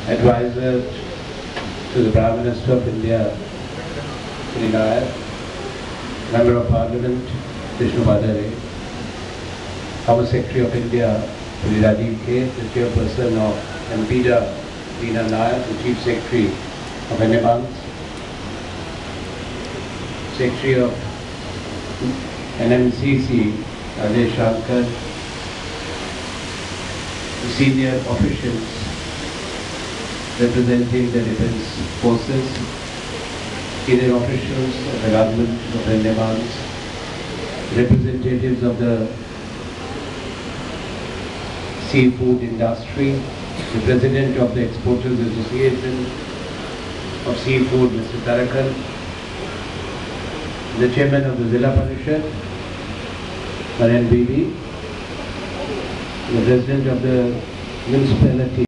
advisor to the Prime Minister of India, Shri Nair, Member of Parliament, Vishnu Badare, Home Secretary of India, Shri Rajiv K, the Chairperson of MPDA, Reena Nair, the Chief Secretary of NMANS, Secretary of NMCC, Ajay Shankar, the senior officials representing the defense forces, senior officials of the government of NMANS, representatives of the seafood industry, the President of the Exporters Association of Seafood, Mr. Tarakan, the Chairman of the Zilla Parishad, Marian Bibi, the President of the Municipality